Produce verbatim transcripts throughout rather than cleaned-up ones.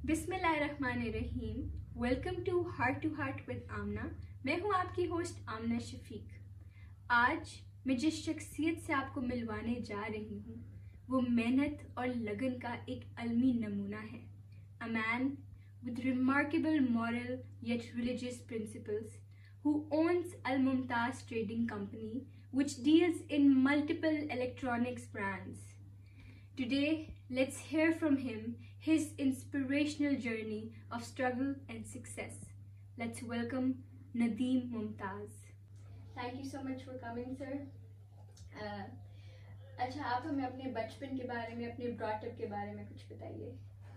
بسم اللہ الرحمن الرحیم. Welcome to heart to heart with Amna. میں ہوں آپ کی ہوسٹ آمنہ شفیق. آج میں جس شخصیت سے آپ کو ملوانے جا رہی ہوں وہ محنت اور لگن کا ایک علمی نمونہ ہے. A man with remarkable moral yet religious principles who owns Al Mumtaz Trading Company which deals in multiple electronics brands. Today, let's hear from him his inspirational journey of struggle and success. Let's welcome Nadeem Mumtaz. Thank you so much for coming, sir. Uh, اچھا آپ ہمیں اپنے بچپن کے بارے میں اپنے brought up کے بارے میں کچھ بتائیے.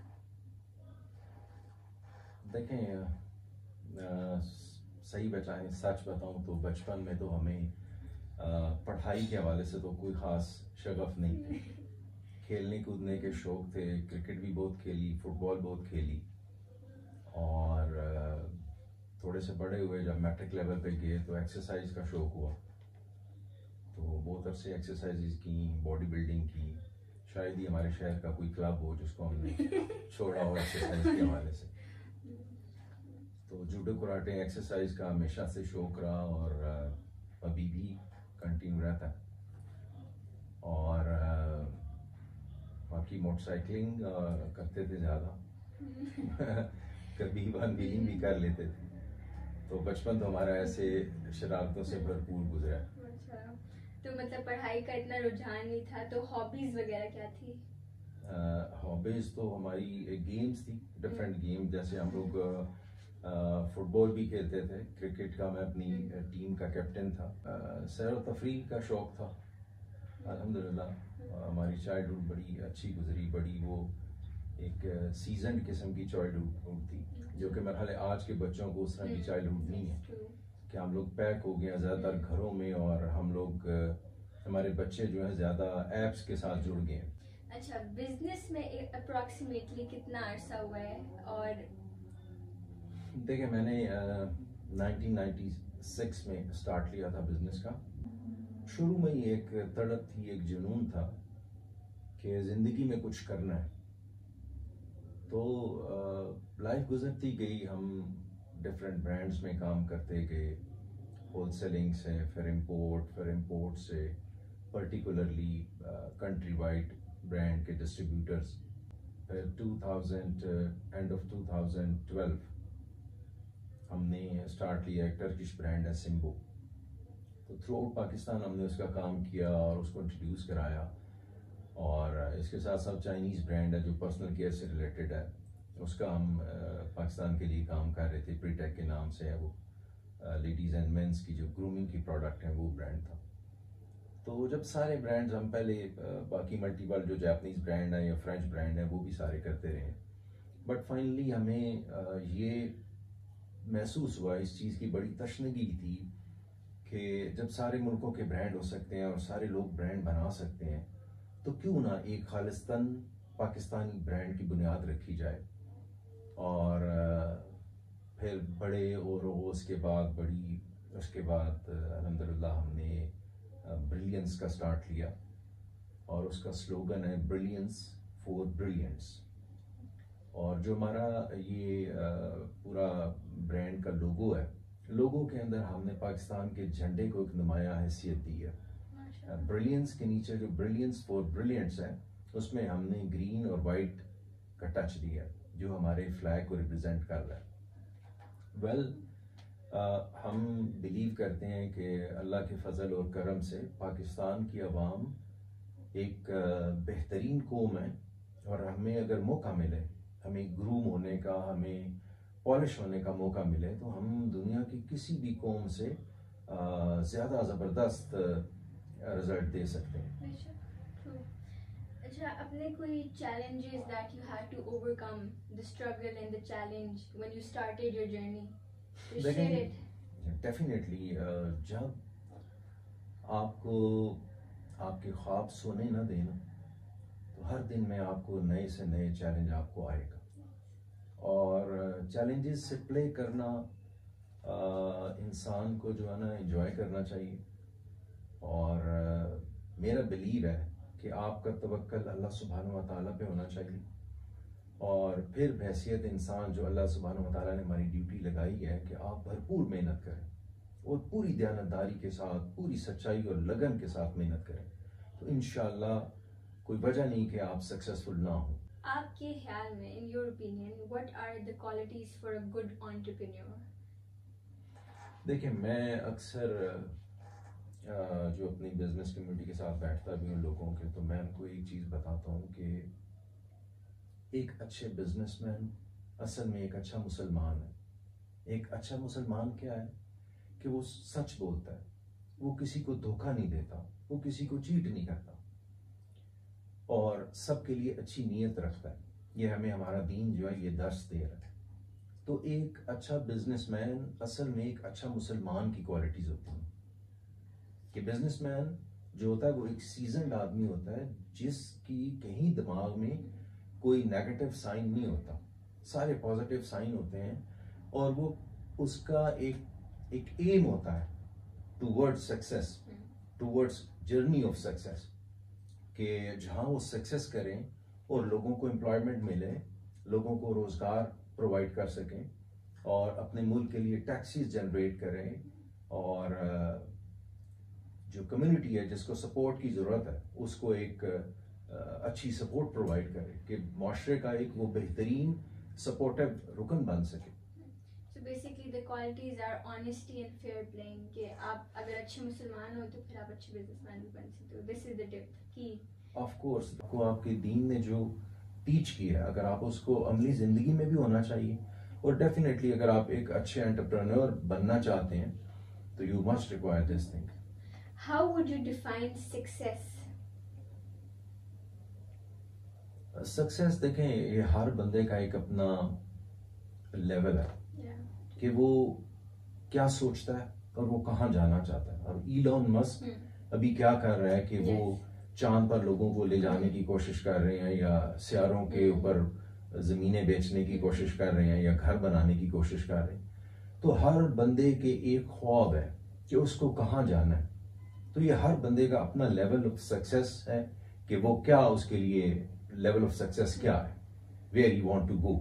دیکھیں صحیح بتائیں سچ بتاؤں تو بچپن میں تو ہمیں پڑھائی کے حوالے سے تو کوئی خاص شغف نہیں تھی. کھیلنے کودنے کے شوق تھے, کرکٹ بھی بہت کھیلی, فٹ بال بہت کھیلی, اور تھوڑے سے بڑے ہوئے جب میٹرک لیول پہ گئے تو ایکسرسائز کا شوق ہوا, تو بہت عرصے ایکسرسائز کی, باڈی بلڈنگ کی. شاید ہی ہمارے شہر کا کوئی کلب ہو جس کو ہم نے چھوڑا ہو ایکسرسائز کے حوالے سے. تو جوڈو کراٹے ایکسرسائز کا ہمیشہ سے شوق رہا اور ابھی بھی کنٹینیو رہتا ہے. اور باقی موٹر سائیکلنگ کرتے تھے زیادہ, کبھی ون ویلنگ بھی کر لیتے تھے. تو بچپن تو ہمارا ایسے شرارتوں سے بھرپور گزرا. تو مطلب پڑھائی کا اتنا رجحان نہیں تھا, تو ہابیز وغیرہ کیا تھی؟ ہابیز تو ہماری گیمز تھی, ڈفرینٹ گیم. جیسے ہم لوگ فٹ بال بھی کھیلتے تھے, کرکٹ کا میں اپنی ٹیم کا کیپٹن تھا. سیر و تفریح کا شوق تھا. الحمدللہ ہماری چائلڈ ہوڈ بڑی اچھی گزری, بڑی وہ ایک سیزنڈ قسم کی چائلڈ ہوڈ تھی, جو کہ مرحلے آج کے بچوں کو اس طرح کی چائلڈ ہوڈ نہیں ہے کہ ہم لوگ پیک ہو گئے ہیں زیادہ تر گھروں میں, اور ہم لوگ ہمارے بچے جو ہیں زیادہ ایپس کے ساتھ جڑ گئے ہیں. اچھا, بزنس میں اپروکسیمیٹلی کتنا عرصہ ہوا ہے؟ اور دیکھیں میں نے نائنٹین نائنٹی سکس میں اسٹارٹ لیا تھا بزنس کا. شروع میں ہی ایک تڑپ تھی, ایک جنون تھا کہ زندگی میں کچھ کرنا ہے. تو لائف گزرتی گئی, ہم ڈفرینٹ برانڈز میں کام کرتے گئے, ہول سیلنگ سے, پھر امپورٹ, پھر امپورٹ سے پرٹیکولرلی کنٹری وائڈ برانڈ کے ڈسٹریبیوٹرز. پھر two thousand end of two thousand twelve ہم نے اسٹارٹ لیا ایک ٹرکش برانڈ ہے سمبو. تو تھرو آؤٹ پاکستان ہم نے اس کا کام کیا اور اس کو انٹروڈیوس کرایا. اور اس کے ساتھ ساتھ چائنیز برانڈ ہے جو پرسنل کیئر سے ریلیٹڈ ہے, اس کا ہم پاکستان کے لیے کام کر رہے تھے. پریٹیک کے نام سے ہے وہ, لیڈیز اینڈ مینس کی جو گرومنگ کی پروڈکٹ ہیں وہ برانڈ تھا. تو جب سارے برانڈز ہم پہلے باقی ملٹیپل جو جاپنیز برانڈ ہیں یا فرینچ برانڈ ہیں وہ بھی سارے کرتے رہے, بٹ فائنلی ہمیں یہ محسوس ہوا, اس چیز کی بڑی تشنگی تھی کہ جب سارے ملکوں کے برانڈ ہو سکتے ہیں اور سارے لوگ برانڈ بنا سکتے ہیں تو کیوں نہ ایک خالصتاً پاکستانی برانڈ کی بنیاد رکھی جائے. اور پھر بڑے اور اس کے بعد بڑی اس کے بعد الحمدللہ ہم نے بریلینس کا سٹارٹ لیا, اور اس کا سلوگن ہے بریلینس فور بریلینٹس. اور جو ہمارا یہ پورا برانڈ کا لوگو ہے, لوگو کے اندر ہم نے پاکستان کے جھنڈے کو ایک نمایاں حیثیت دی ہے. بریلینس کے نیچے جو بریلینس فور بریلینٹس ہے اس میں ہم نے گرین اور وائٹ کا ٹچ دیا جو ہمارے فلیگ کو ریپرزینٹ کر رہا ہے. ویل well, ہم بلیو کرتے ہیں کہ اللہ کے فضل اور کرم سے پاکستان کی عوام ایک بہترین قوم ہے, اور ہمیں اگر موقع ملے, ہمیں گروم ہونے کا, ہمیں پالش ہونے کا موقع ملے, تو ہم دنیا کی کسی بھی قوم سے زیادہ زبردست رزلٹ دے سکتے ہیں. اچھا, اپنے کوئی challenges that you had to overcome, the struggle and the challenge when you started your journey, to share it. Definitely جب آپ کو آپ کے خواب سونے نہ دینا تو ہر دن میں آپ کو نئے سے نئے چیلنج آپ کو آئے گا, اور چیلنجز سے پلے کرنا انسان کو جو ہے نا انجوائے کرنا چاہیے. اور میرا بلیو ہے کہ آپ کا توکل اللہ سبحانہ و تعالیٰ پہ ہونا چاہیے, اور پھر بحیثیت انسان جو اللہ سبحانہ و تعالیٰ نے ہماری ڈیوٹی لگائی ہے کہ آپ بھرپور محنت کریں اور پوری دیانتداری کے ساتھ پوری سچائی اور لگن کے ساتھ محنت کریں تو انشاءاللہ کوئی وجہ نہیں کہ آپ سکسیسفل نہ ہوں. آپ کے خیال میں in your opinion what are the qualities for a good entrepreneur؟ دیکھیں میں اکثر جو اپنی بزنس کمیونٹی کے ساتھ بیٹھتا بھی ہوں لوگوں کے تو میں ان کو ایک چیز بتاتا ہوں کہ ایک اچھے بزنس مین اصل میں ایک اچھا مسلمان ہے. ایک اچھا مسلمان کیا ہے کہ وہ سچ بولتا ہے, وہ کسی کو دھوکہ نہیں دیتا, وہ کسی کو چیٹ نہیں کرتا اور سب کے لیے اچھی نیت رکھتا ہے. یہ ہمیں ہمارا دین جو ہے یہ درس دے رہا ہے. تو ایک اچھا بزنس مین اصل میں ایک اچھا مسلمان کی کوالٹیز ہوتی ہیں کہ بزنس مین جو ہوتا ہے وہ ایک سیزنڈ آدمی ہوتا ہے جس کی کہیں دماغ میں کوئی نیگیٹو سائن نہیں ہوتا, سارے پازیٹیو سائن ہوتے ہیں اور وہ اس کا ایک ایک ایم ہوتا ہے toward success, towards journey of success, کہ جہاں وہ سکسیس کریں اور لوگوں کو امپلائمنٹ ملے, لوگوں کو روزگار پرووائڈ کر سکیں اور اپنے ملک کے لیے ٹیکسیز جنریٹ کریں اور جو کمیونٹی ہے جس کو سپورٹ کی ضرورت ہے اس کو ایک اچھی سپورٹ پرووائڈ کرے کہ معاشرے کا ایک وہ بہترین سپورٹیو رکن بن سکے. So basically the qualities are honesty and fair playing, کہ آپ اگر اچھے مسلمان ہو تو پھر آپ اچھے بزنس مین بھی بن سکتے ہو. This is the tip کی آف کورس کو آپ کے دین نے جو ٹیچ کیا ہے اگر آپ اس کو عملی زندگی میں بھی ہونا چاہیے اور ڈیفینیٹلی اگر آپ ایک اچھے انٹرپرینور بننا چاہتے ہیں تو you must require this thing. How would you define success؟ Success دیکھیں یہ ہر بندے کا ایک اپنا لیول ہے کہ وہ کیا سوچتا ہے اور وہ کہاں جانا چاہتا ہے. اور ایلون مسک ابھی کیا کر رہا ہے کہ وہ چاند پر لوگوں کو لے جانے کی کوشش کر رہے ہیں یا سیاروں کے اوپر زمینیں بیچنے کی کوشش کر رہے ہیں یا گھر بنانے کی کوشش کر رہے ہیں. تو ہر بندے کے ایک خواب ہے کہ اس کو کہاں جانا ہے. تو یہ ہر بندے کا اپنا لیول آف سکسیس ہے کہ وہ کیا اس کے لیے لیول آف سکسیس کیا ہے, where you want to go,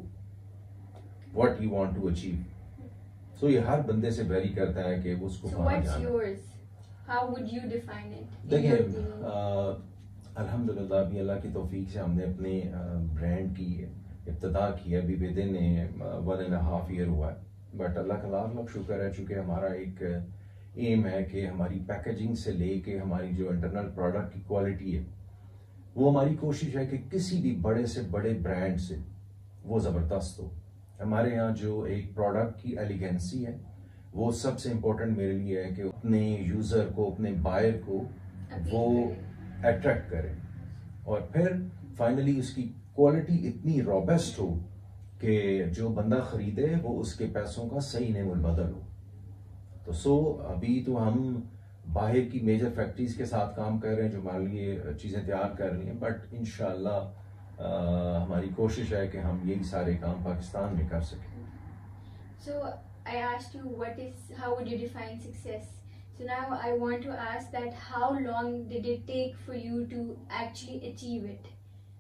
what you want to achieve. So یہ ہر بندے سے ویری کرتا ہے کہ اس کو کہاں جانا ہے. How would you define it? دیکھیں الحمدللہ ابھی اللہ کی توفیق سے ہم نے اپنے برانڈ کی ابتدا کی ہے, ابھی within one and half year ہوا ہے, بٹ اللہ کا لاکھ لاکھ شکر ہے چونکہ ہمارا ایک ایم ہے کہ ہماری پیکیجنگ سے لے کے ہماری جو انٹرنل پروڈکٹ کی کوالٹی ہے وہ ہماری کوشش ہے کہ کسی بھی بڑے سے بڑے برانڈ سے وہ زبردست ہو. ہمارے ہاں جو ایک پروڈکٹ کی ایلیگنسی ہے وہ سب سے امپورٹنٹ میرے لیے ہے کہ اپنے یوزر کو, اپنے بائر کو وہ اٹریکٹ کرے اور پھر فائنلی اس کی کوالٹی اتنی روبسٹ ہو کہ جو بندہ خریدے وہ اس کے پیسوں کا صحیح نعم البدل ہو. تو سو ابھی تو ہم باہر کی میجر فیکٹریز کے ساتھ کام کر رہے ہیں جو ہمارے لیے چیزیں تیار کر رہی ہیں, بٹ انشاءاللہ ہماری کوشش ہے کہ ہم یہی سارے کام پاکستان میں کر سکیں. So I asked you what is, how would you define success? So now I want to ask that how long did it take for you to actually achieve it?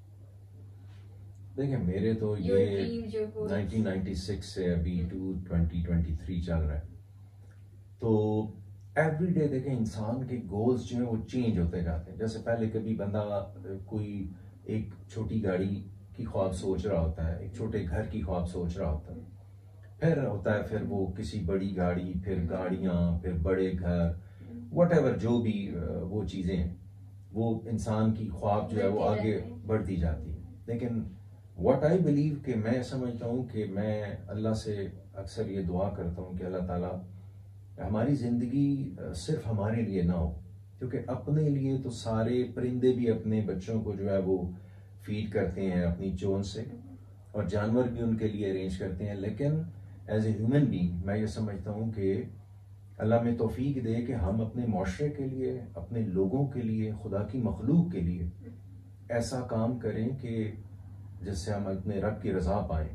دیکھیں میرے تو یہ نائنٹین نائنٹی سکس سے ابھی to twenty twenty three چل رہا ہے. تو ایوری ڈے دیکھیں انسان کے گولز جو ہیں وہ چینج ہوتے جاتے ہیں. جیسے پہلے کبھی بندہ کوئی ایک چھوٹی گاڑی کی خواب سوچ رہا ہوتا ہے, ایک چھوٹے گھر کی خواب سوچ رہا ہوتا ہے, پھر ہوتا ہے پھر وہ کسی بڑی گاڑی, پھر گاڑیاں, پھر بڑے گھر, واٹ ایور جو بھی وہ چیزیں ہیں وہ انسان کی خواب جو ہے وہ آگے بڑھتی جاتی ہے. لیکن واٹ آئی بلیو کہ میں سمجھتا ہوں کہ میں اللہ سے اکثر یہ دعا کرتا ہوں کہ اللہ تعالیٰ ہماری زندگی صرف ہمارے لیے نہ ہو, کیونکہ اپنے لیے تو سارے پرندے بھی اپنے بچوں کو جو ہے وہ فیڈ کرتے ہیں اپنی چون سے اور جانور بھی ان کے لیے ارینج کرتے ہیں. لیکن ایز اے ہیومن بینگ میں یہ سمجھتا ہوں کہ اللہ میں توفیق دے کہ ہم اپنے معاشرے کے لیے, اپنے لوگوں کے لیے, خدا کی مخلوق کے لیے ایسا کام کریں کہ جس سے ہم اپنے رب کی رضا پائیں.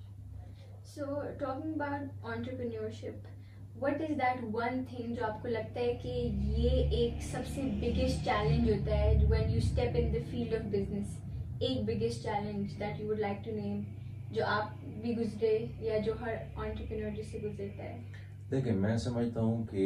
So talking about entrepreneurship, what is that one thing جو آپ کو لگتا ہے کہ یہ ایک سب سے biggest challenge ہوتا ہے when you step in the field of business, ایک biggest challenge that you would like to name جو آپ بھی گزرے یا جو ہر انٹرپرینور جس سے گزرتا ہے؟ دیکھیں میں سمجھتا ہوں کہ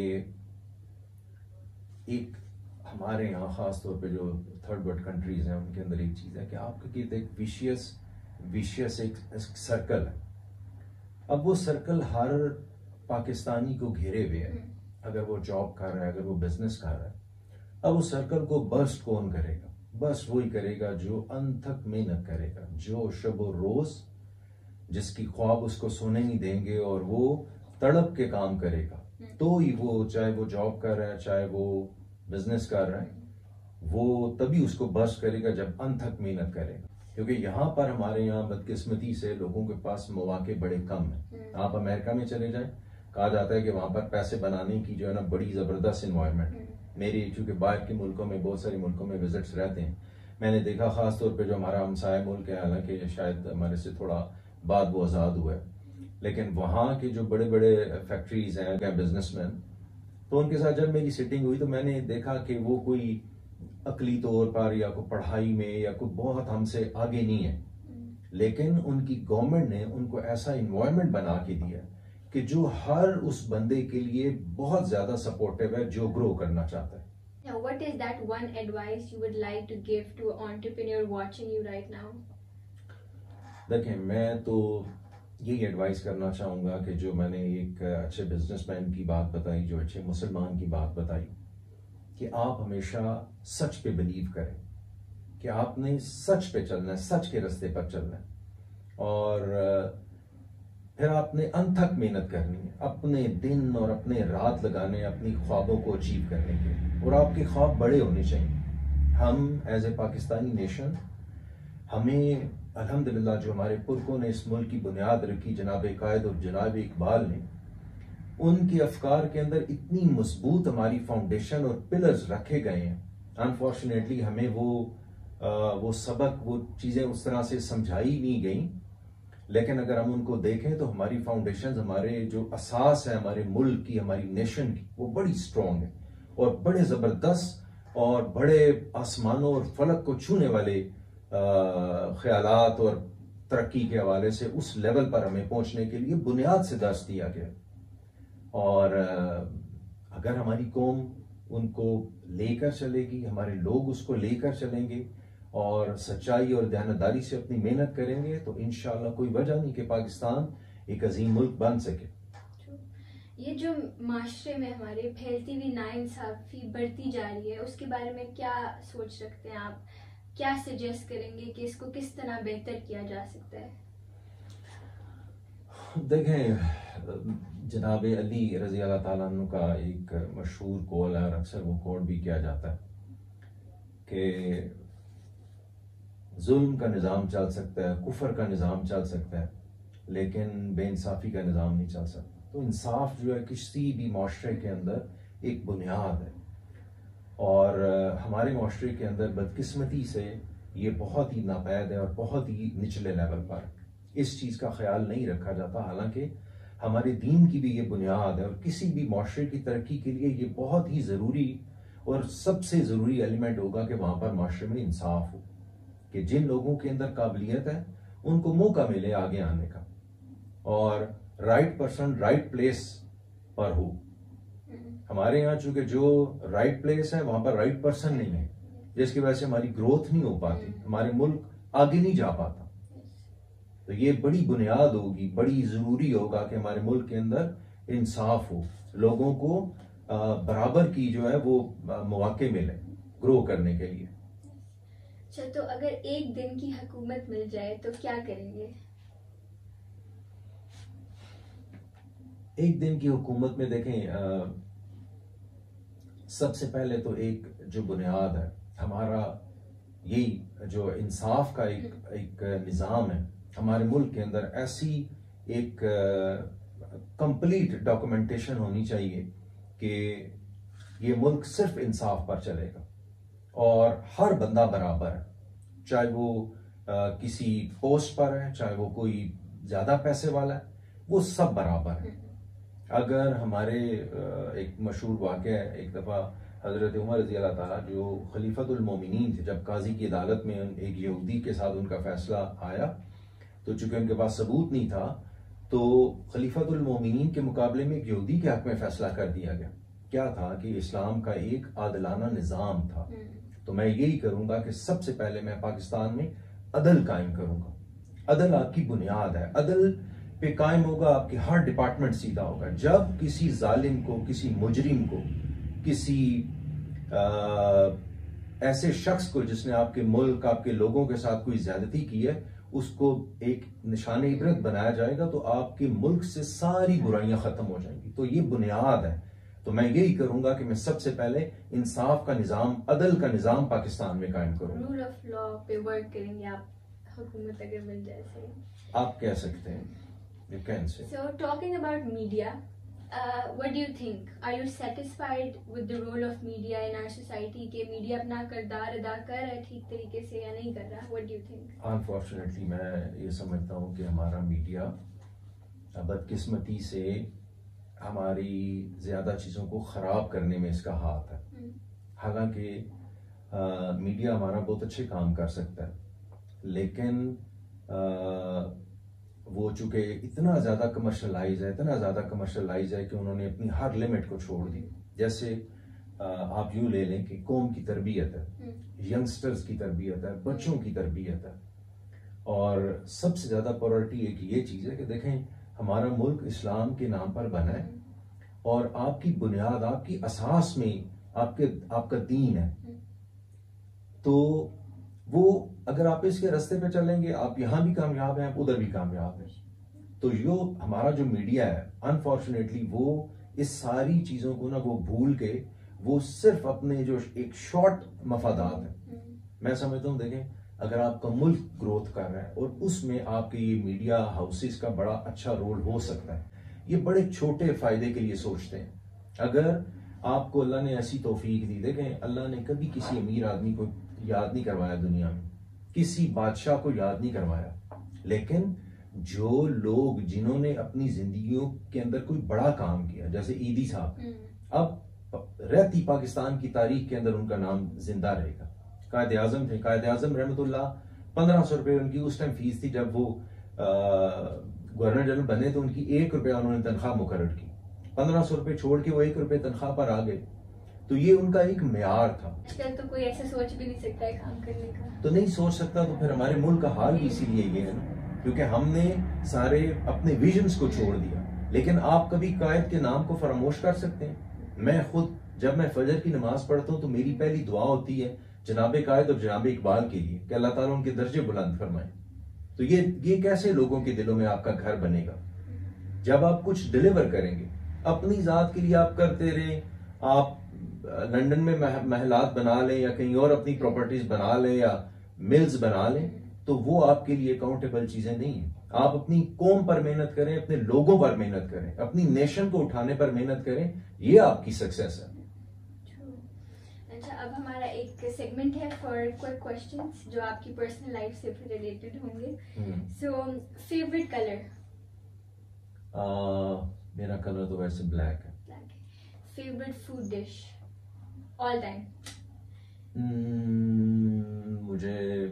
ایک ہمارے یہاں خاص طور پہ جو تھرڈ ورلڈ کنٹریز ہیں ان کے اندر ایک چیز ہے کہ آپ کے گرد ایک ویشیس ویشیس ایک سرکل ہے. اب وہ سرکل ہر پاکستانی کو گھیرے ہوئے ہے. اگر وہ جاب کر رہا ہے, اگر وہ بزنس کر رہا ہے, اب اس سرکل کو برسٹ کون کرے گا؟ بس وہی کرے گا جو انتھک محنت کرے گا, جو شب و روز جس کی خواب اس کو سونے نہیں دیں گے اور وہ تڑپ کے کام کرے گا. تو ہی وہ, چاہے وہ جاب کر رہا ہے چاہے وہ بزنس کر رہا ہے, وہ تبھی اس کو برسٹ کرے گا جب انتھک محنت کرے گا. کیونکہ یہاں پر ہمارے یہاں بدقسمتی سے لوگوں کے پاس مواقع بڑے کم ہیں. آپ امریکہ میں چلے جائیں, کہا جاتا ہے کہ وہاں پر پیسے بنانے کی جو ہے نا بڑی زبردست انوائرمنٹ ہے. میری چونکہ باہر کے ملکوں میں بہت سارے ملکوں میں وزٹس رہتے ہیں, میں نے دیکھا خاص طور پہ جو ہمارا ہمسائے ملک ہے, حالانکہ شاید ہمارے سے تھوڑا بعد وہ آزاد ہوا ہے, لیکن وہاں کے جو بڑے بڑے فیکٹریز ہیں کیا بزنس مین, تو ان کے ساتھ جب میری سیٹنگ ہوئی تو میں نے دیکھا کہ وہ کوئی عقلی طور پر یا کوئی پڑھائی میں یا کوئی بہت ہم سے آگے نہیں ہے, لیکن ان کی گورنمنٹ نے ان کو ایسا انوائرمنٹ بنا کے دیا کہ جو ہر اس بندے کے لیے بہت زیادہ سپورٹیو ہے جو گرو کرنا چاہتا ہے. Now, what is that one advice you would like to give to an entrepreneur watching you right now? دیکھیں میں تو یہی ایڈوائز کرنا چاہوں گا کہ جو میں نے ایک اچھے بزنس مین کی بات بتائی, جو اچھے مسلمان کی بات بتائی, کہ آپ ہمیشہ سچ پہ بلیو کریں, کہ آپ نے سچ پہ چلنا ہے, سچ کے رستے پر چلنا ہے, اور پھر آپ نے انتھک محنت کرنی ہے, اپنے دن اور اپنے رات لگانے ہیں اپنی خوابوں کو اچیو کرنے کے, اور آپ کے خواب بڑے ہونے چاہیے. ہم ایز اے پاکستانی نیشن, ہمیں الحمدللہ جو ہمارے پرکھوں نے اس ملک کی بنیاد رکھی, جناب قائد اور جناب اقبال نے, ان کے افکار کے اندر اتنی مضبوط ہماری فاؤنڈیشن اور پلرز رکھے گئے ہیں. انفارچونیٹلی ہمیں وہ وہ سبق, وہ چیزیں اس طرح سے سمجھائی نہیں گئیں, لیکن اگر ہم ان کو دیکھیں تو ہماری فاؤنڈیشنز, ہمارے جو اساس ہے ہمارے ملک کی, ہماری نیشن کی, وہ بڑی سٹرونگ ہے اور بڑے زبردست اور بڑے آسمانوں اور فلک کو چھونے والے خیالات اور ترقی کے حوالے سے اس لیول پر ہمیں پہنچنے کے لیے بنیاد سے درس دیا گیا. اور اگر ہماری قوم ان کو لے کر چلے گی, ہمارے لوگ اس کو لے کر چلیں گے اور سچائی اور دیانتداری سے اپنی محنت کریں گے, تو انشاءاللہ کوئی وجہ نہیں کہ پاکستان ایک عظیم ملک بن سکے. یہ جو معاشرے میں ہمارے پھیلتی ہوئی ناانصافی بڑھتی جا رہی ہے, اس کے بارے میں کیا سوچ رکھتے ہیں آپ؟ کیا سجیسٹ کریں گے کہ اس کو کس طرح بہتر کیا جا سکتا ہے؟ دیکھیں جناب علی رضی اللہ تعالیٰ عنہ کا ایک مشہور قول ہے, اور اکثر وہ کوٹ بھی کیا جاتا ہے, کہ ظلم کا نظام چل سکتا ہے, کفر کا نظام چل سکتا ہے, لیکن بے انصافی کا نظام نہیں چل سکتا. تو انصاف جو ہے کسی بھی معاشرے کے اندر ایک بنیاد ہے, اور ہمارے معاشرے کے اندر بدقسمتی سے یہ بہت ہی ناپید ہے اور بہت ہی نچلے لیول پر اس چیز کا خیال نہیں رکھا جاتا. حالانکہ ہمارے دین کی بھی یہ بنیاد ہے, اور کسی بھی معاشرے کی ترقی کے لیے یہ بہت ہی ضروری اور سب سے ضروری ایلیمنٹ ہوگا کہ وہاں پر معاشرے میں انصاف ہو, کہ جن لوگوں کے اندر قابلیت ہے ان کو موقع ملے آگے آنے کا, اور رائٹ پرسن رائٹ پلیس پر ہو. ہمارے یہاں چونکہ جو رائٹ پلیس ہے وہاں پر رائٹ پرسن نہیں ہے, جس کی وجہ سے ہماری گروتھ نہیں ہو پاتی, ہمارے ملک آگے نہیں جا پاتا. تو یہ بڑی بنیاد ہوگی, بڑی ضروری ہوگا کہ ہمارے ملک کے اندر انصاف ہو, لوگوں کو برابر کی جو ہے وہ مواقع ملے گرو کرنے کے لیے. اچھا, تو اگر ایک دن کی حکومت مل جائے تو کیا کریں گے؟ ایک دن کی حکومت میں دیکھیں, سب سے پہلے تو ایک جو بنیاد ہے ہمارا, یہی جو انصاف کا ایک ایک نظام ہے ہمارے ملک کے اندر, ایسی ایک کمپلیٹ ڈاکومنٹیشن ہونی چاہیے کہ یہ ملک صرف انصاف پر چلے گا, اور ہر بندہ برابر ہے, چاہے وہ کسی پوسٹ پر ہے, چاہے وہ کوئی زیادہ پیسے والا ہے, وہ سب برابر ہے. اگر ہمارے ایک مشہور واقعہ ہے, ایک دفعہ حضرت عمر رضی اللہ تعالیٰ جو خلیفۃ المومنین تھے، جب قاضی کی عدالت میں ایک یہودی کے ساتھ ان کا فیصلہ آیا تو چونکہ ان کے پاس ثبوت نہیں تھا تو خلیفۃ المومنین کے مقابلے میں ایک یہودی کے حق میں فیصلہ کر دیا گیا. کیا تھا کہ اسلام کا ایک عادلانہ نظام تھا. تو میں یہی کروں گا کہ سب سے پہلے میں پاکستان میں عدل قائم کروں گا. عدل آپ کی بنیاد ہے. عدل پہ قائم ہوگا آپ کے ہر ڈپارٹمنٹ سیدھا ہوگا. جب کسی ظالم کو، کسی مجرم کو، کسی ایسے شخص کو جس نے آپ کے ملک، آپ کے لوگوں کے ساتھ کوئی زیادتی کی ہے، اس کو ایک نشان عبرت بنایا جائے گا تو آپ کے ملک سے ساری برائیاں ختم ہو جائیں گی. تو یہ بنیاد ہے. تو میں یہی کروں گا کہ میں سب سے پہلے انصاف کا نظام، عدل کا نظام پاکستان میں قائم کروں گا. رول آف لا پہ ورک کریں گے آپ، حکومت اگر مل جائے سے آپ کہہ سکتے ہیں. You can say. So talking about media, uh, what do you think? Are you satisfied with the role of media in our society? کہ میڈیا اپنا کردار ادا کر رہا ہے ٹھیک طریقے سے یا نہیں کر رہا؟ What do you think? Unfortunately میں یہ سمجھتا ہوں کہ ہمارا میڈیا بدقسمتی سے ہماری زیادہ چیزوں کو خراب کرنے میں اس کا ہاتھ ہے. حالانکہ میڈیا ہمارا بہت اچھے کام کر سکتا ہے، لیکن وہ چونکہ اتنا زیادہ کمرشلائز ہے، اتنا زیادہ کمرشلائز ہے کہ انہوں نے اپنی ہر لمٹ کو چھوڑ دی. جیسے آپ یوں لے لیں کہ قوم کی تربیت ہے، ینگسٹرز کی تربیت ہے، بچوں کی تربیت ہے، اور سب سے زیادہ پرائورٹی ایک یہ چیز ہے کہ دیکھیں ہمارا ملک اسلام کے نام پر بنا ہے اور آپ کی بنیاد، آپ کی اساس میں آپ کے آپ کا دین ہے. تو وہ اگر آپ اس کے راستے پہ چلیں گے، آپ یہاں بھی کامیاب ہیں، ادھر بھی کامیاب ہیں. تو یہ ہمارا جو میڈیا ہے انفارچونیٹلی وہ اس ساری چیزوں کو نا وہ بھول کے وہ صرف اپنے جو ایک شارٹ مفادات ہیں. میں سمجھتا ہوں دیکھیں اگر آپ کا ملک گروتھ کر رہا ہے اور اس میں آپ کے یہ میڈیا ہاؤسز کا بڑا اچھا رول ہو سکتا ہے. یہ بڑے چھوٹے فائدے کے لیے سوچتے ہیں. اگر آپ کو اللہ نے ایسی توفیق دی، دیکھیں اللہ نے کبھی کسی امیر آدمی کو یاد نہیں کروایا دنیا میں، کسی بادشاہ کو یاد نہیں کروایا، لیکن جو لوگ جنہوں نے اپنی زندگیوں کے اندر کوئی بڑا کام کیا، جیسے ایدی صاحب، اب رہتی پاکستان کی تاریخ کے اندر ان کا نام زندہ رہے گا. قائد اعظم تھے، قائد اعظم رحمۃ اللہ، پندرہ سو روپے ان کی اس ٹائم فیس تھی. جب وہ گورنر جنرل بنے تو ان کی ایک روپیہ انہوں نے تنخواہ مقرر کی. پندرہ سو روپے چھوڑ کے وہ ایک روپے تنخواہ پر آ گئے. تو یہ ان کا ایک معیار تھا. آج کل تو کوئی ایسا سوچ بھی نہیں سکتا ہے کام کرنے کا. تو نہیں سوچ سکتا. تو پھر ہمارے ملک کا حال بھی اسی لیے یہ ہے نا، کیونکہ ہم نے سارے اپنے ویژنز کو چھوڑ دیا. لیکن آپ کبھی قائد کے نام کو فراموش کر سکتے ہیں؟ میں خود جب میں فجر کی نماز پڑھتا ہوں تو میری پہلی دعا ہوتی ہے جناب قائد اور جناب اقبال کے لیے کہ اللہ تعالیٰ ان کے درجے بلند فرمائے. تو یہ یہ کیسے لوگوں کے دلوں میں آپ کا گھر بنے گا؟ جب آپ کچھ ڈیلیور کریں گے. اپنی ذات کے لیے آپ کرتے رہیں، آپ لنڈن میں محلات بنا لیں یا کہیں اور اپنی پراپرٹیز بنا لیں یا ملز بنا لیں، تو وہ آپ کے لیے اکاؤنٹیبل چیزیں نہیں ہیں. آپ اپنی قوم پر محنت کریں، اپنے لوگوں پر محنت کریں، اپنی نیشن کو اٹھانے پر محنت کریں. یہ آپ کی سکسیس ہے. اچھا، اب ہمارا ایک سیگمنٹ ہے فار کوئک کوسچنز جو آپ کی پرسنل لائف سے ریلیٹڈ ہوں گے. So favourite colour? میرا کلر تو ویسے بلیک ہے. Favourite food dish all time? مجھے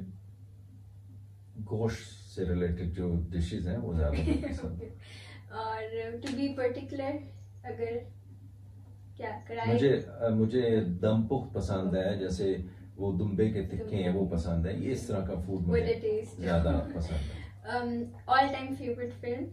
گوشت سے ریلیٹڈ جو ڈشز ہیں وہ زیادہ پسند ہیں. اور ٹو بی پرٹیکولر اگر کیا کڑھائی؟ مجھے مجھے دم پخت پسند ہے، جیسے وہ دمبے کے تکے ہیں وہ پسند ہے. یہ اس طرح کا فوڈ مجھے زیادہ پسند ہے. All time favourite film?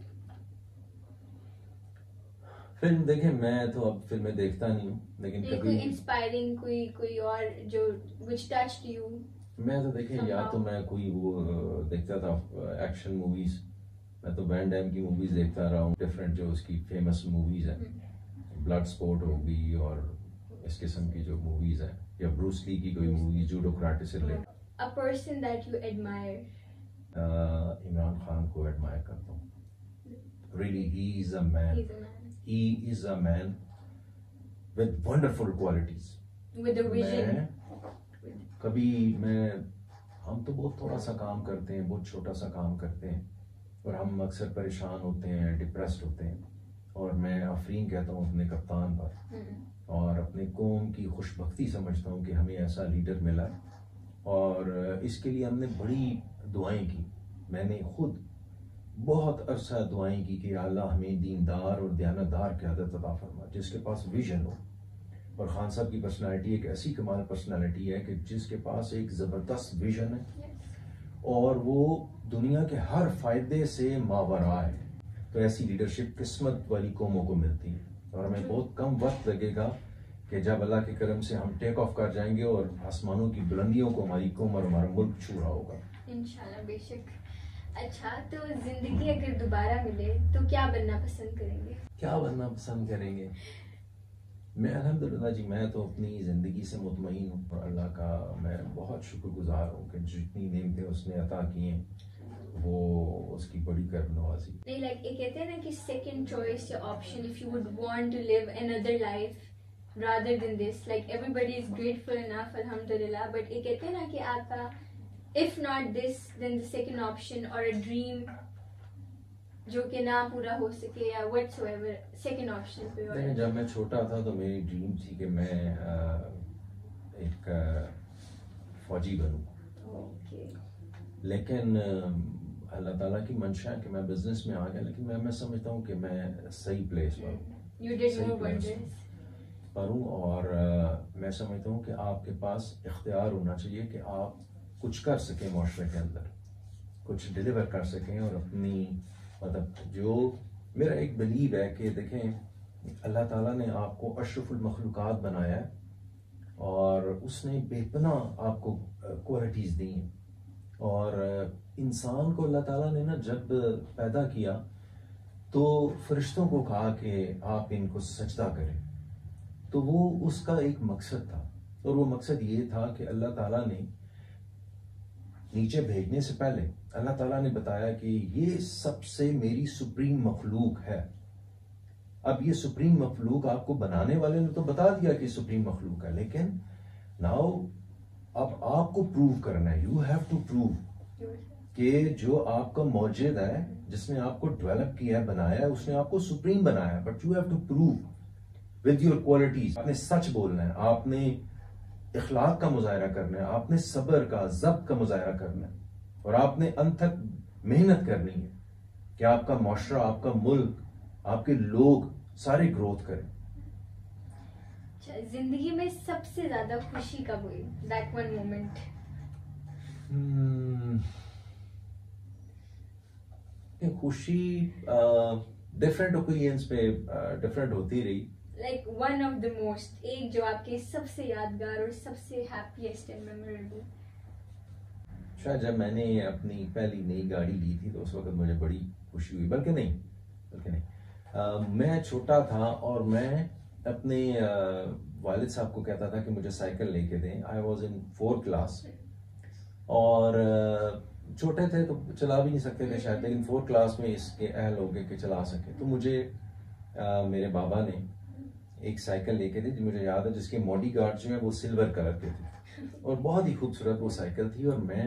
Film دیکھیں میں تو اب فلمیں دیکھتا نہیں ہوں، لیکن کبھی کوئی انسپائرنگ کوئی کوئی اور جو which touched you؟ میں تو دیکھیں یا تو میں کوئی وہ دیکھتا تھا ایکشن موویز. میں تو وین ڈیم کی موویز دیکھتا رہا ہوں، ڈفرینٹ جو اس کی فیمس موویز ہیں، بلڈ سپورٹ ہوگی اور اس قسم کی جو موویز ہیں، یا بروس لی کی کوئی مووی جوڈو کراٹے سے related. A person that you admire؟ Imran Khan کو ایڈمائر کرتا ہوں. Really, he is a man. He's a man. He is a man with wonderful qualities. With a vision. کبھی میں ہم تو بہت تھوڑا سا کام کرتے ہیں، بہت چھوٹا سا کام کرتے ہیں، اور ہم اکثر پریشان ہوتے ہیں، ڈپریسڈ ہوتے ہیں، اور میں آفرین کہتا ہوں اپنے کپتان پر، اور اپنے قوم کی خوش بختی سمجھتا ہوں کہ ہمیں ایسا لیڈر ملا، اور اس کے لیے ہم نے بڑی دعائیں کی. میں نے خود بہت عرصہ دعائیں کی کہ اللہ ہمیں دیندار اور دیانتدار قیادت عطا فرما، جس کے پاس ویژن ہو. اور خان صاحب کی پرسنالٹی ایک ایسی کمال پرسنالٹی ہے کہ جس کے پاس ایک زبردست ویژن ہے اور وہ دنیا کے ہر فائدے سے ماوراء ہے. تو ایسی لیڈرشپ قسمت والی قوموں کو ملتی ہے، اور ہمیں بہت کم وقت لگے گا کہ جب اللہ کے کرم سے ہم ٹیک آف کر جائیں گے اور آسمانوں کی بلندیوں کو ہماری قوم اور ہمارا ملک چھو رہا ہوگا انشاءاللہ. بے شک. اچھا، تو زندگی اگر دوبارہ ملے تو کیا بننا پسند کریں گے؟ کیا بننا پسند کریں گے؟ میں الحمدللہ جی میں تو اپنی زندگی سے مطمئن ہوں، اور اللہ کا میں بہت شکر گزار ہوں کہ جتنی نعمتیں اس نے عطا کی ہیں وہ اس کی بڑی کرم نوازی. نہیں، لائک یہ کہتے ہیں نا کہ سیکنڈ چوائس یا option if you would want to live another life rather than this, like everybody is grateful enough alhamdulillah, but یہ کہتے ہیں نا کہ آپ کا if not this then the second option or a dream جو کہ نہ پورا ہو سکے یا whatsoever second option پہ. دیکھیں جب میں چھوٹا تھا تو میری ڈریم تھی کہ میں ایک فوجی بنوں، لیکن اللہ تعالیٰ کی منشا ہے کہ میں بزنس میں آ گیا، لیکن میں میں سمجھتا ہوں کہ میں صحیح پلیس پر ہوں پر ہوں اور میں سمجھتا ہوں کہ آپ کے پاس اختیار ہونا چاہیے کہ آپ کچھ کر سکیں، معاشرے کے اندر کچھ ڈیلیور کر سکیں، اور اپنی مطلب جو میرا ایک بلیو ہے کہ دیکھیں اللہ تعالیٰ نے آپ کو اشرف المخلوقات بنایا ہے اور اس نے بے پناہ آپ کو کوالٹیز دی ہیں، اور انسان کو اللہ تعالیٰ نے نا جب پیدا کیا تو فرشتوں کو کہا کہ آپ ان کو سجدہ کریں، تو وہ اس کا ایک مقصد تھا، اور وہ مقصد یہ تھا کہ اللہ تعالیٰ نے نیچے بھیجنے سے پہلے اللہ تعالیٰ نے بتایا کہ یہ سب سے میری سپریم مخلوق ہے. اب یہ سپریم مخلوق آپ کو بنانے والے نے تو بتا دیا کہ سپریم مخلوق ہے، لیکن ناؤ اب آپ کو پروو کرنا ہے، یو ہیو ٹو پروو کہ جو آپ کا موجد ہے جس نے آپ کو ڈیولپ کیا ہے، بنایا ہے، اس نے آپ کو سپریم بنایا ہے، but you have to prove with your qualities. آپ نے سچ بولنا ہے، آپ نے اخلاق کا مظاہرہ کرنا ہے، آپ نے صبر کا ضبط کا مظاہرہ کرنا ہے، اور آپ نے انت تک محنت کرنی ہے کہ آپ کا معاشرہ، آپ کا ملک، آپ کے لوگ سارے گروتھ کریں. زندگی میں سب سے زیادہ خوشی کب ہوئی؟ That one moment. خوشی ڈفرینٹ اوپینینس پہ ڈفرینٹ ہوتی رہی. Like one of the most, ایک جو آپ کے سب سے یادگار اور سب سے ہیپیسٹ اینڈ میموریبل. شاید جب میں نے اپنی پہلی نئی گاڑی لی تھی تو اس وقت مجھے بڑی خوشی ہوئی، بلکہ نہیں بلکہ نہیں میں چھوٹا تھا اور میں اپنے والد صاحب کو کہتا تھا کہ مجھے سائیکل لے کے دیں. I was in four class, اور چھوٹے تھے تو چلا بھی نہیں سکتے تھے شاید، لیکن فور کلاس میں اس کے اہل ہو گئے کہ چلا سکے. تو مجھے میرے بابا نے ایک سائیکل لے کے دی، مجھے یاد ہے، جس کے موڈی گارڈ جو ہیں وہ سلور کلر کے تھے، اور بہت ہی خوبصورت وہ سائیکل تھی. اور میں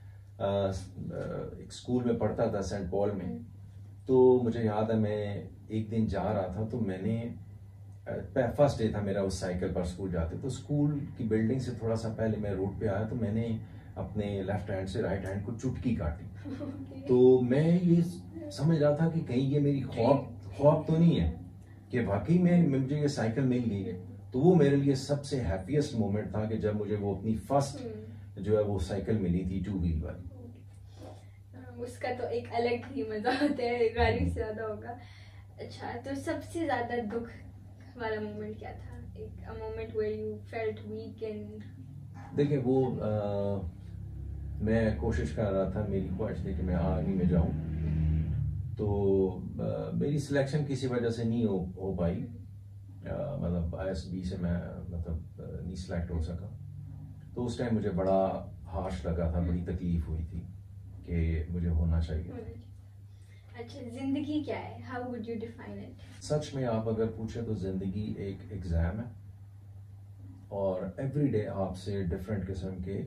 ایک اسکول میں پڑھتا تھا سینٹ پال میں، تو مجھے یاد ہے میں ایک دن جا رہا تھا تو میں نے فرسٹ ڈے تھا میرا اس سائیکل پر اسکول جاتے، تو اسکول کی بلڈنگ سے تھوڑا سا پہلے میں روڈ پہ آیا تو میں نے اپنے لیفٹ ہینڈ سے رائٹ ہینڈ کو چٹکی کاٹی. تو میں یہ سمجھ رہا تھا کہ کہیں یہ میری خواب خواب تو نہیں ہے کہ واقعی میں مجھے یہ سائیکل مل گئی ہے. تو وہ میرے لیے سب سے ہیپیسٹ مومنٹ تھا کہ جب مجھے وہ اپنی فرسٹ جو ہے وہ سائیکل ملی تھی ٹو ویل والی. اس کا تو ایک الگ ہی مزہ ہوتا ہے، گاڑی سے زیادہ ہوگا. اچھا، تو سب سے زیادہ دکھ والا مومنٹ کیا تھا؟ ایک moment where you felt weak and. دیکھیں وہ میں کوشش کر رہا تھا، میری خواہش تھی کہ میں آرمی میں جاؤں، تو میری سلیکشن کسی وجہ سے نہیں ہو ہو پائی، مطلب آئی ایس بی سے میں مطلب نہیں سلیکٹ ہو سکا. تو اس ٹائم مجھے بڑا ہارش لگا تھا، بڑی تکلیف ہوئی تھی کہ مجھے ہونا چاہیے. اچھا، زندگی کیا ہے؟ How would you define it? سچ میں آپ اگر پوچھیں تو زندگی ایک ایگزام ہے، اور ایوری ڈے آپ سے ڈفرینٹ قسم کے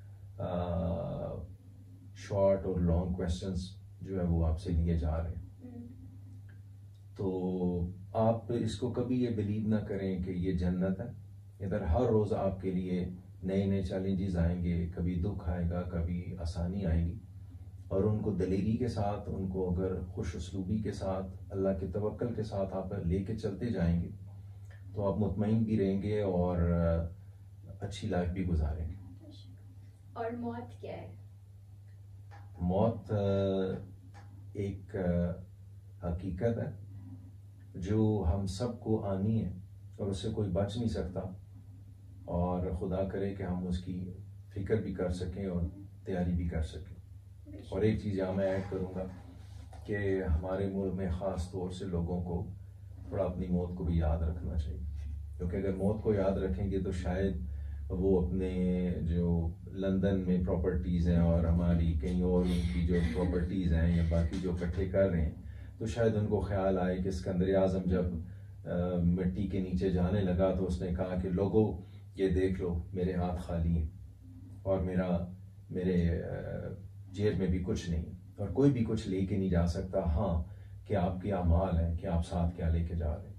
شارٹ اور لانگ کویسچنس جو ہے وہ آپ سے لیے جا رہے ہیں. تو آپ اس کو کبھی یہ بلیو نہ کریں کہ یہ جنت ہے. ادھر ہر روز آپ کے لیے نئے نئے چیلنجز آئیں گے, کبھی دکھ آئے گا, کبھی آسانی آئے گی, اور ان کو دلیری کے ساتھ, ان کو اگر خوش اسلوبی کے ساتھ, اللہ کے توکل کے ساتھ آپ لے کے چلتے جائیں گے تو آپ مطمئن بھی رہیں گے اور اچھی لائف بھی گزاریں گے. اور موت کیا ہے؟ موت ایک حقیقت ہے جو ہم سب کو آنی ہے اور اس سے کوئی بچ نہیں سکتا, اور خدا کرے کہ ہم اس کی فکر بھی کر سکیں اور تیاری بھی کر سکیں. اور ایک چیز یہاں میں ایڈ کروں گا کہ ہمارے ملک میں خاص طور سے لوگوں کو تھوڑا اپنی موت کو بھی یاد رکھنا چاہیے, کیونکہ اگر موت کو یاد رکھیں گے تو شاید وہ اپنے جو لندن میں پراپرٹیز ہیں اور ہماری کہیں اور ان کی جو پراپرٹیز ہیں یا باقی جو اکٹھے کر رہے ہیں, تو شاید ان کو خیال آئے کہ اسکندر اعظم جب مٹی کے نیچے جانے لگا تو اس نے کہا کہ لوگوں یہ دیکھ لو میرے ہاتھ خالی ہیں اور میرا میرے جیب میں بھی کچھ نہیں, اور کوئی بھی کچھ لے کے نہیں جا سکتا, ہاں کہ آپ کے اعمال ہیں کہ آپ ساتھ کیا لے کے جا رہے ہیں.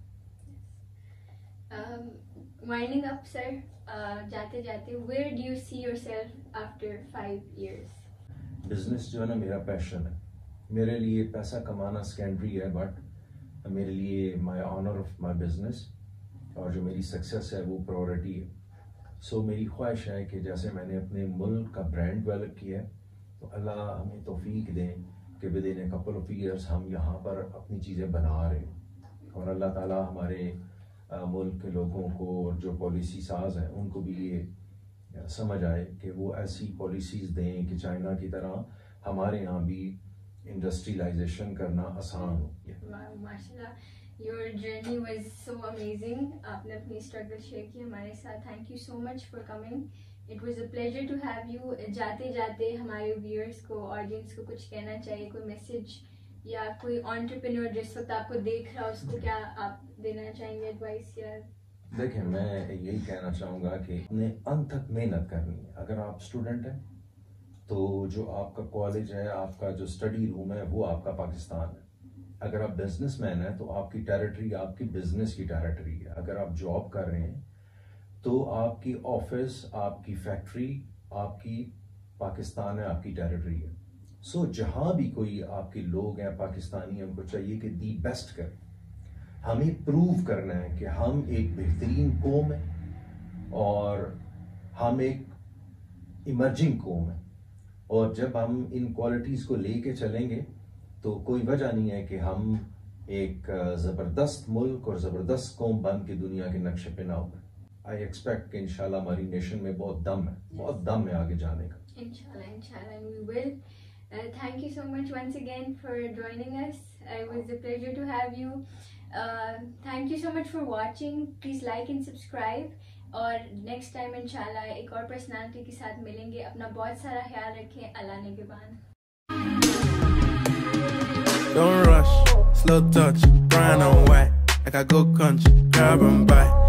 وائنڈنگ اپ سر, جاتے جاتے where do you see yourself after five years? Business جو ہے نا میرا پیشن ہے. میرے لیے پیسہ کمانا سیکنڈری ہے, بٹ میرے لیے my honour of my business اور جو میری سکسیس ہے وہ پرائورٹی ہے. سو so, میری خواہش ہے کہ جیسے میں نے اپنے ملک کا برانڈ ڈیولپ کیا ہے تو اللہ ہمیں توفیق دیں کہ with in a couple of years ہم یہاں پر اپنی چیزیں بنا رہے ہیں, اور اللہ تعالیٰ ہمارے ملک کے لوگوں کو اور جو پالیسی ساز ہیں ان کو بھی یہ سمجھ آئے کہ وہ ایسی پالیسیز دیں کہ چائنا کی طرح ہمارے یہاں بھی انڈسٹریلائزیشن کرنا آسان ہو. ماشاءاللہ, your journey was so amazing. آپ نے اپنی اسٹرگل شیئر کی ہمارے ساتھ. Thank you so much for coming. It was a pleasure to have you. جاتے جاتے ہمارے ویورس کو, آڈینس کو کچھ کہنا چاہیے, کوئی میسج یا کوئی انٹرپرینور جس وقت آپ کو دیکھ رہا اس کو کیا آپ دینا چاہیں گے ایڈوائس؟ یا دیکھیں میں یہی کہنا چاہوں گا کہ اپنے انت تک محنت کرنی ہے. اگر آپ اسٹوڈنٹ ہیں تو جو آپ کا کالج ہے, آپ کا جو اسٹڈی روم ہے وہ آپ کا پاکستان ہے. اگر آپ بزنس مین ہیں تو آپ کی ٹیریٹری آپ کی بزنس کی ٹیریٹری ہے. اگر آپ جاب کر رہے ہیں تو آپ کی آفس, آپ کی فیکٹری آپ کی پاکستان ہے, آپ کی ٹیریٹری ہے. سو so, جہاں بھی کوئی آپ کے لوگ ہیں پاکستانی, ان کو چاہیے کہ دی بیسٹ کریں. ہمیں پروو کرنا ہے کہ ہم ایک بہترین قوم ہیں اور ہم ایک ایمرجنگ قوم ہے, اور جب ہم ان کوالٹیز کو لے کے چلیں گے تو کوئی وجہ نہیں ہے کہ ہم ایک زبردست ملک اور زبردست قوم بن کے دنیا کے نقشے پہ نہ ہو. آئی ایکسپیکٹ کہ انشاءاللہ ہماری نیشن میں بہت دم ہے, بہت دم ہے آگے جانے کا. انشاءاللہ انشاءاللہ we will. Uh, thank you so much once again for joining us. It was a pleasure to have you. Uh, thank you so much for watching. Please like and subscribe. اور نیکسٹ ٹائم انشاءاللہ ایک اور personality کے ساتھ ملیں گے. اپنا بہت سارا خیال رکھیں. اللہ نے کے بان. Don't rush, slow touch, brown and white, like I go country, grab and buy.